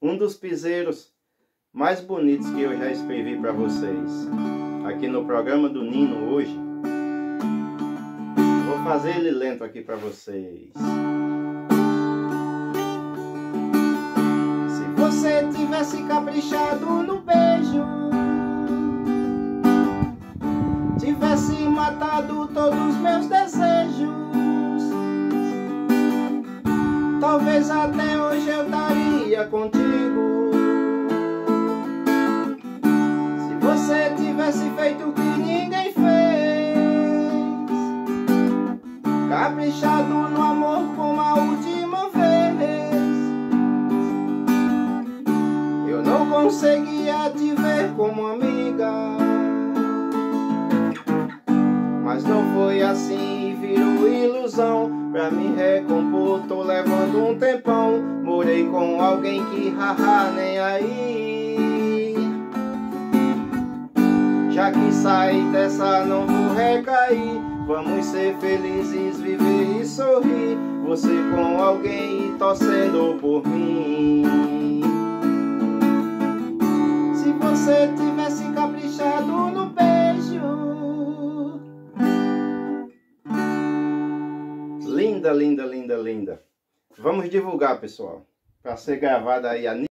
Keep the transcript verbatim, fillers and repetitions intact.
um dos piseiros mais bonitos que eu já escrevi para vocês. Aqui no programa do Nino hoje. Vou fazer ele lento aqui para vocês. Se você tivesse caprichado no beijo, tivesse matado todos os meus desejos, talvez até hoje eu estaria contigo. Se você tivesse feito o que ninguém fez, caprichado no amor como a última vez, eu não conseguia te ver como amiga. Mas não foi assim, virou ilusão. Pra me recompor tô levando um tempão. Morei com alguém que haha nem aí. Já que saí dessa não vou recair. Vamos ser felizes, viver e sorrir. Você com alguém e torcendo por mim. Se você tivesse caprichado no beijo. Linda, linda, linda, linda. Vamos divulgar, pessoal. Para ser gravada aí a